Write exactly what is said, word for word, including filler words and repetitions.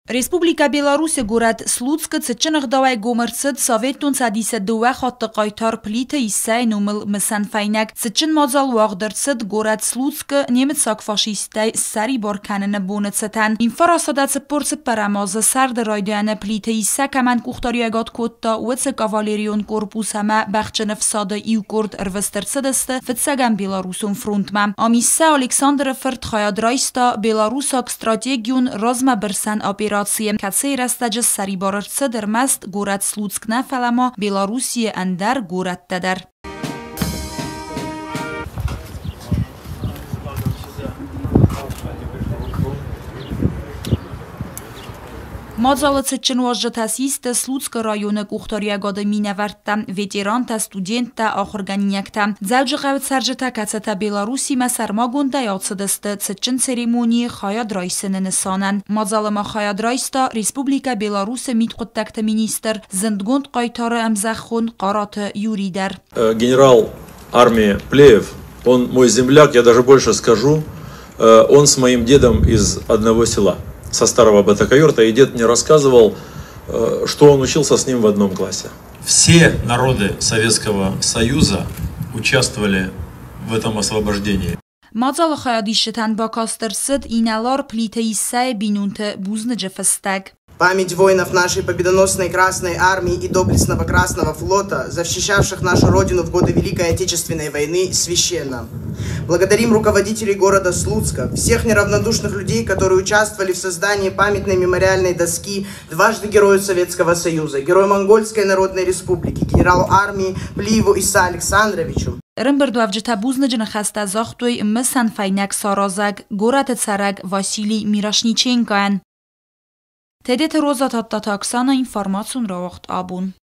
Республика Беларусь гурат Слуцка цеченах давай гомерцет Советун садисе дуа хот қайтар плита исай нумыл мсан файнак цечен мазал вагдерцет гурат Слуцка немец сак фашистай сари барканነ бонецетан این فراسادت سپرس پرماز سرد رایدیان پلیت ایسا کمن کختاریگات کوتا وڅ کاوالیریون کورپوس همه بخچن فساده ایو کرد اروسترسدست فتسگم بلاروسون فرونتمم آمیسا الکساندر فرد خیاد رایستا بلاروساک استراتیگیون رازم برسن آپیراسیم کسی رستج سری باررسه در مست گورت سلوцк نفلما بلاروسی اندر گورت تدر Мазала цечен важжа тасиста Слуцка района кухтариягада минавартта, ветеранта, студентта, ахорганинякта. Завжа гавит саржата кацата Беларуси масармагунда яцадасты цечен церемонии хаяд райсыны нысанан. Мазала ма хаяд райста Республика Беларуси митқуттакта министр зындгунд қайтары амзахун қараты юридар. Генерал армии Плеев, он мой земляк, я даже больше скажу, он с моим дедом из одного села. Со старого Батакайорта, и дед мне рассказывал, что он учился с ним в одном классе. Все народы Советского Союза участвовали в этом освобождении. Мазал хаядишетан бакастерсет иналар плитеисай бинунте бузнеджефестаг. Память воинов нашей победоносной Красной Армии и доблестного Красного Флота, защищавших нашу Родину в годы Великой Отечественной войны, священна. Благодарим руководителей города Слуцка, всех неравнодушных людей, которые участвовали в создании памятной мемориальной доски дважды Герою Советского Союза, Герою Монгольской Народной Республики, генералу армии Плиеву Иса Александровичу. Рымберду авджета бузнеджна хаста захтуй мсан файнак саразаг, горат цараг Василий Мирошниченкоян. Тедет роза татта таксана информацун равахт абун.